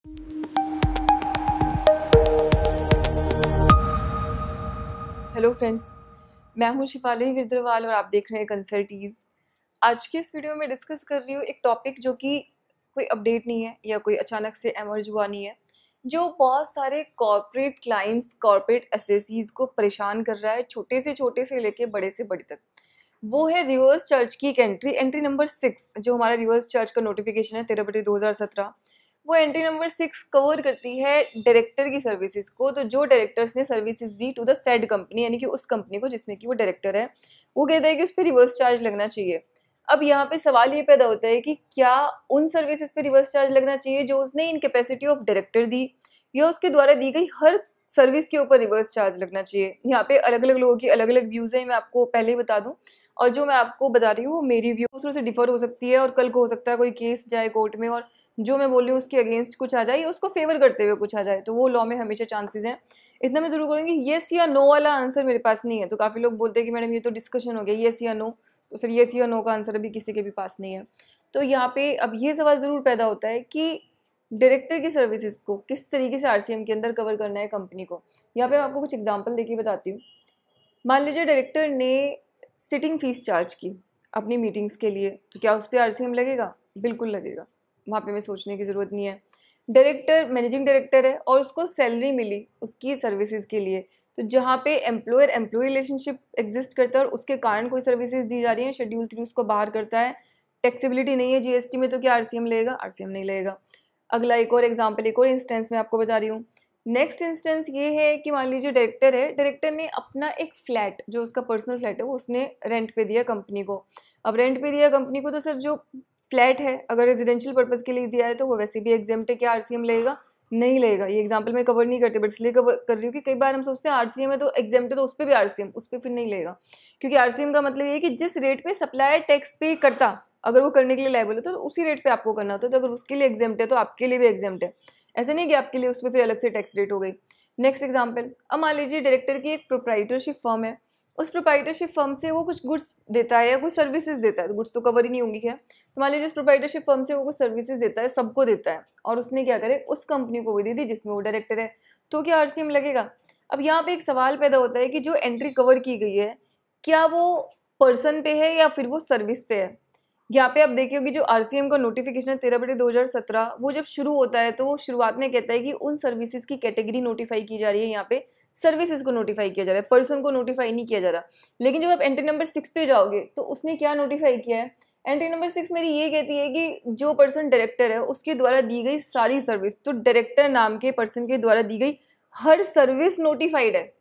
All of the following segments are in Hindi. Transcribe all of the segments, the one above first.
हेलो फ्रेंड्स, मैं हूं शिफाली गिरदरवाल और आप देख रहे हैं कंसल्टीज। आज की इस वीडियो में डिस्कस कर रही हूँ एक टॉपिक जो कि कोई अपडेट नहीं है या कोई अचानक से एमर्ज हुआ नहीं है, जो बहुत सारे कॉर्पोरेट क्लाइंट्स, कॉर्पोरेट एसएसीज को परेशान कर रहा है, छोटे से लेके बड़े से बड़े तक। वो है रिवर्स चार्ज की एक एंट्री नंबर 6, जो हमारा रिवर्स चार्ज का नोटिफिकेशन है 13/2017। वो एंट्री नंबर 6 कवर करती है डायरेक्टर की सर्विसेज को। तो जो डायरेक्टर्स ने सर्विसेज दी टू द सेड कंपनी, यानी कि उस कंपनी को जिसमें कि वो डायरेक्टर है, वो कहता है कि उस पर रिवर्स चार्ज लगना चाहिए। अब यहाँ पे सवाल ये पैदा होता है कि क्या उन सर्विसेज पे रिवर्स चार्ज लगना चाहिए जो उसने इन कैपेसिटी ऑफ डायरेक्टर दी, या उसके द्वारा दी गई हर सर्विस के ऊपर रिवर्स चार्ज लगना चाहिए। यहाँ पे अलग अलग लोगों की अलग अलग व्यूज है, मैं आपको पहले ही बता दूं। और जो मैं आपको बता रही हूँ वो मेरी व्यू दूसरों से डिफर हो सकती है, और कल को हो सकता है कोई केस जाए कोर्ट में और जो मैं बोल रही हूँ उसके अगेंस्ट कुछ आ जाए या उसको फेवर करते हुए कुछ आ जाए, तो वो लॉ में हमेशा चांसेस हैं। इतना मैं जरूर करूँगी, येस या नो वाला आंसर मेरे पास नहीं है। तो काफ़ी लोग बोलते हैं कि मैडम ये तो डिस्कशन हो गया येस या नो, तो सर येस या नो का आंसर अभी किसी के भी पास नहीं है। तो यहाँ पे अब ये सवाल ज़रूर पैदा होता है कि डायरेक्टर की सर्विसेज को किस तरीके से आरसीएम के अंदर कवर करना है कंपनी को। यहाँ पे मैं आपको कुछ एग्जांपल देके बताती हूँ। मान लीजिए डायरेक्टर ने सिटिंग फीस चार्ज की अपनी मीटिंग्स के लिए, तो क्या उस पर आरसीएम लगेगा? बिल्कुल लगेगा, वहाँ पे हमें सोचने की ज़रूरत नहीं है। डायरेक्टर मैनेजिंग डायरेक्टर है और उसको सैलरी मिली उसकी सर्विसेज के लिए, तो जहाँ पे एम्प्लॉयर एम्प्लॉय रिलेशनशिप एग्जिस्ट करता है और उसके कारण कोई सर्विसेज दी जा रही है, शेड्यूल 3 उसको बाहर करता है, टैक्सेबिलिटी नहीं है जीएसटी में, तो क्या आरसीएम लगेगा? आरसीएम नहीं लगेगा। अगला एक और एग्जाम्पल, एक और इंस्टेंस में आपको बता रही हूँ। नेक्स्ट इंस्टेंस ये है कि मान लीजिए डायरेक्टर है, डायरेक्टर ने अपना एक फ्लैट, जो उसका पर्सनल फ्लैट है, वो उसने रेंट पे दिया कंपनी को। अब रेंट पे दिया कंपनी को, तो सर जो फ्लैट है अगर रेजिडेंशियल पर्पज के लिए दिया है तो वो वैसे भी एग्जेम्प्ट है, क्या आरसीएम लगेगा? नहीं लगेगा। ये एग्जाम्पल में कवर नहीं करते, बट इसलिए कवर कर रही हूँ कि कई बार हम सोचते हैं आरसीएम है तो एग्जेम्प्ट है, तो उस पर भी आरसीएम, उस पर फिर नहीं लगेगा। क्योंकि आरसीएम का मतलब ये है कि जिस रेट पे सप्लायर टैक्स पे करता, अगर वो करने के लिए लायबल होता है तो उसी रेट पे आपको करना होता है। तो अगर उसके लिए एग्जेम्प्ट है तो आपके लिए भी एग्जेम्प्ट है, ऐसे नहीं कि आपके लिए उस पर फिर अलग से टैक्स रेट हो गई। नेक्स्ट एग्जाम्पल, अब मान लीजिए डायरेक्टर की एक प्रोप्राइटरशिप फर्म है, उस प्रोप्राइटरशिप फर्म से वो कुछ गुड्स देता है या कुछ सर्विसेज देता है, तो गुड्स तो कवर ही नहीं होंगी क्या। तो मान लीजिए उस प्रोप्राइटरशिप फर्म से वो कुछ सर्विसेज देता है, सबको देता है, और उसने क्या करे, उस कंपनी को भी दे दी जिसमें वो डायरेक्टर है, तो क्या आरसीएम लगेगा? अब यहाँ पे एक सवाल पैदा होता है कि जो एंट्री कवर की गई है, क्या वो पर्सन पे है या फिर वो सर्विस पे है। यहाँ पे आप देखिए कि जो आरसीएम का नोटिफिकेशन है 13/2017, वो जब शुरू होता है तो वो शुरुआत में कहता है कि उन सर्विसेज की कैटेगरी नोटिफाई की जा रही है। यहाँ पे सर्विसेज को नोटिफाई किया जा रहा है, पर्सन को नोटिफाई नहीं किया जा रहा। लेकिन जब आप एंट्री नंबर 6 पे जाओगे तो उसने क्या नोटिफाई किया है? एंट्री नंबर 6 मेरी ये कहती है कि जो पर्सन डायरेक्टर है उसके द्वारा दी गई सारी सर्विस, तो डायरेक्टर नाम के पर्सन के द्वारा दी गई हर सर्विस नोटिफाइड है।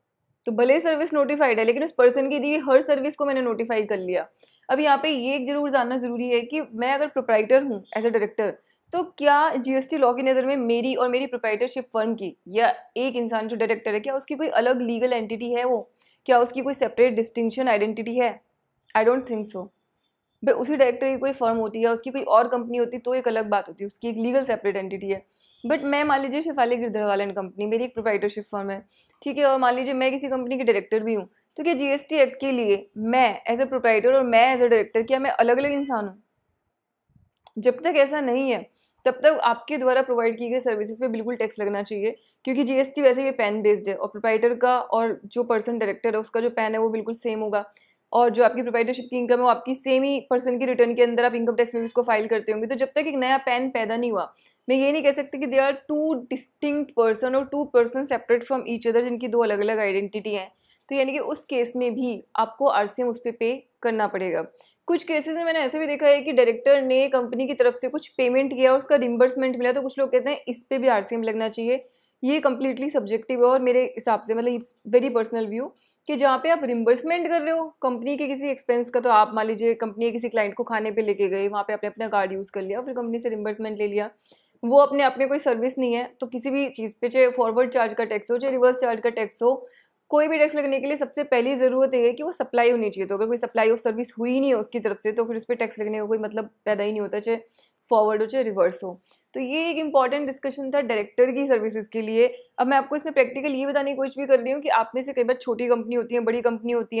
तो भले सर्विस नोटिफाइड है लेकिन उस पर्सन की दी गई हर सर्विस को मैंने नोटिफाई कर लिया। अब यहाँ पे ये जरूर जानना जरूरी है कि मैं अगर प्रोप्राइटर हूँ एज अ डायरेक्टर, तो क्या जीएसटी लॉ की नज़र में मेरी और मेरी प्रोप्राइटरशिप फर्म की, या एक इंसान जो डायरेक्टर है, क्या उसकी कोई अलग लीगल एंटिटी है वो? क्या उसकी कोई सेपरेट डिस्टिंक्शन आइडेंटिटी है? I don't think so. भाई उसी डायरेक्टर की कोई फर्म होती है, उसकी कोई और कंपनी होती तो एक अलग बात होती है, उसकी एक लीगल सेपरेट एंटिटी है। बट मैं मान लीजिए शिफाली गिरधरवाल एंड कंपनी, मेरी एक प्रोप्राइटरशिप फर्म है, ठीक है, और मान लीजिए मैं किसी कंपनी के डायरेक्टर भी हूँ, तो क्या जीएसटी एक्ट के लिए मैं एज ए प्रोप्राइटर और मैं एज ए डायरेक्टर, क्या मैं अलग अलग इंसान हूँ? जब तक ऐसा नहीं है तब तक आपके द्वारा प्रोवाइड की गई सर्विसेज पे बिल्कुल टैक्स लगना चाहिए, क्योंकि जीएसटी वैसे भी पैन बेस्ड है, और प्रोप्राइटर का और जो पर्सन डायरेक्टर है उसका जो पैन है वो बिल्कुल सेम होगा, और जो आपकी प्रोप्राइटरशिप की इनकम है वो आपकी सेम ही पर्सन की रिटर्न के अंदर आप इनकम टैक्स में भी उसको फाइल करते होंगे। तो जब तक एक नया पैन पैदा नहीं हुआ, मैं ये नहीं कह सकती कि they are two distinct person और two person separate from each other, जिनकी दो अलग अलग आइडेंटिटी हैं, तो यानी कि उस केस में भी आपको आरसीएम उस पर पे करना पड़ेगा। कुछ केसेस में मैंने ऐसे भी देखा है कि डायरेक्टर ने कंपनी की तरफ से कुछ पेमेंट किया, उसका रिम्बर्समेंट मिला, तो कुछ लोग कहते हैं इस पे भी आरसीएम लगना चाहिए। ये कंप्लीटली सब्जेक्टिव है, और मेरे हिसाब से मतलब इट्स वेरी पर्सनल व्यू कि जहाँ पे आप रिम्बर्समेंट कर रहे हो कंपनी के किसी एक्सपेंस का, तो आप मान लीजिए कंपनी के किसी क्लाइंट को खाने पे लेके गए, वहाँ पे आपने अपना कार्ड यूज़ कर लिया, फिर कंपनी से रिम्बर्समेंट ले लिया, वो अपने आप में कोई सर्विस नहीं है, तो किसी भी चीज़ पे, चाहे फॉरवर्ड चार्ज का टैक्स हो चाहे रिवर्स चार्ज का टैक्स हो, कोई भी टैक्स लगने के लिए सबसे पहली ज़रूरत है कि वो सप्लाई होनी चाहिए। तो अगर कोई सप्लाई ऑफ सर्विस हुई नहीं है उसकी तरफ से, तो फिर उस पर टैक्स लगने का कोई मतलब पैदा ही नहीं होता, चाहे फॉरवर्ड हो चाहे रिवर्स हो। तो ये एक इंपॉर्टेंट डिस्कशन था डायरेक्टर की सर्विसेज के लिए। अब मैं आपको इसमें प्रैक्टिकल ये बताने की कोशिश भी कर रही हूँ कि आप में से कई बार छोटी कंपनी होती है, बड़ी कंपनी होती है,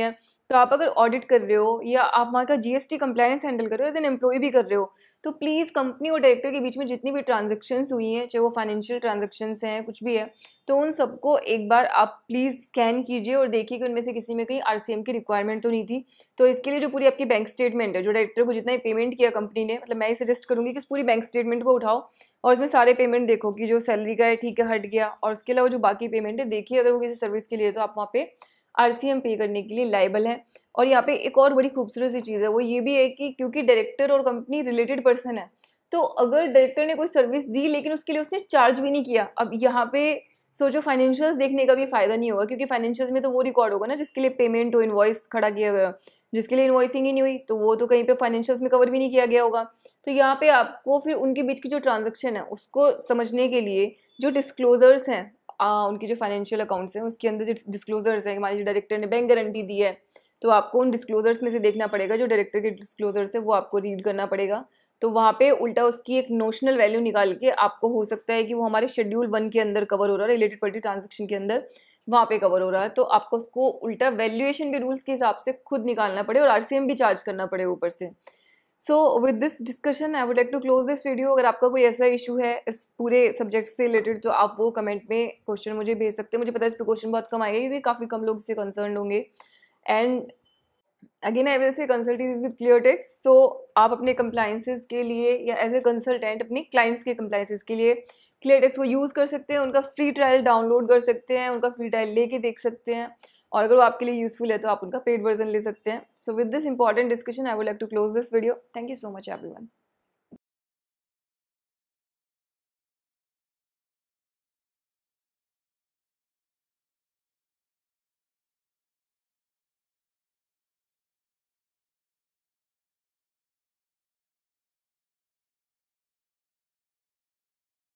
तो आप अगर ऑडिट कर रहे हो या आप वहाँ का जीएसटी कंप्लायंस हैंडल कर रहे हो, एज एन एम्प्लॉय भी कर रहे हो, तो प्लीज़ कंपनी और डायरेक्टर के बीच में जितनी भी ट्रांजेक्शन्स हुई हैं, चाहे वो फाइनेंशियल ट्रांजेक्शन्स हैं, कुछ भी है, तो उन सबको एक बार आप प्लीज़ स्कैन कीजिए और देखिए कि उनमें से किसी में कहीं आरसीएम की रिक्वायरमेंट तो नहीं थी। तो इसके लिए जो पूरी आपकी बैंक स्टेटमेंट है, जो डायरेक्टर को जितना ही पेमेंट किया कंपनी ने, मतलब मैं ये सजेस्ट करूँगी कि उस पूरी बैंक स्टेटमेंट को उठाओ और उसमें सारे पेमेंट देखो कि जो सैलरी का है ठीक है, हट गया, और उसके अलावा जो बाकी पेमेंट है देखिए, अगर वो किसी सर्विस के लिए तो आप वहाँ पे आरसीएम पे करने के लिए लायबल है। और यहाँ पे एक और बड़ी खूबसूरत सी चीज़ है, वो ये भी है कि क्योंकि डायरेक्टर और कंपनी रिलेटेड पर्सन है, तो अगर डायरेक्टर ने कोई सर्विस दी लेकिन उसके लिए उसने चार्ज भी नहीं किया, अब यहाँ पे सोचो फाइनेंशियल्स देखने का भी फायदा नहीं होगा, क्योंकि फाइनेंशियल्स में तो वो रिकॉर्ड होगा ना जिसके लिए पेमेंट हो, इनवॉइस खड़ा किया गया, जिसके लिए इनवॉइसिंग ही नहीं हुई तो वो तो कहीं पे फाइनेंशियल्स में कवर भी नहीं किया गया होगा। तो यहाँ पे आपको फिर उनके बीच की जो ट्रांजेक्शन है उसको समझने के लिए जो डिस्क्लोजर्स हैं, उनकी जो फाइनेंशियल अकाउंट्स हैं उसके अंदर जो डिस्क्लोजर्स हैं, मान लीजिए डायरेक्टर ने बैंक गारंटी दी है, तो आपको उन डिस्क्लोजर्स में से देखना पड़ेगा, जो डायरेक्टर के डिस्क्लोजर्स है वो आपको रीड करना पड़ेगा। तो वहाँ पे उल्टा उसकी एक नोशनल वैल्यू निकाल के आपको हो सकता है कि वो हमारे शेड्यूल 1 के अंदर कवर हो रहा है, रिलेटेड पार्टी ट्रांजेक्शन के अंदर वहाँ पे कवर हो रहा है, तो आपको उसको उल्टा वैल्यूएशन भी रूल्स के हिसाब से खुद निकालना पड़े और आरसीएम भी चार्ज करना पड़े ऊपर से। So with this discussion I would like to close this video. अगर आपका कोई ऐसा इशू है इस पूरे सब्जेक्ट से रिलेटेड तो आप वो कमेंट में क्वेश्चन मुझे भेज सकते हैं। मुझे पता है इस पर क्वेश्चन बहुत कम आएगा क्योंकि काफ़ी कम लोग इससे कंसर्न होंगे। And again I will say कंसल्टीज with क्लियरटेक्स। सो आप अपने कंप्लाइंसेस के लिए या एज ए कंसल्टेंट अपने क्लाइंट्स के कंप्लाइंसेस के लिए क्लियरटेक्स को यूज़ कर सकते हैं, उनका फ्री ट्रायल डाउनलोड कर सकते हैं, उनका फ्री ट्रायल लेके देख सकते हैं, और अगर वो आपके लिए यूजफुल है तो आप उनका पेड वर्जन ले सकते हैं। So with this important discussion I would like to close this video. Thank you so much everyone.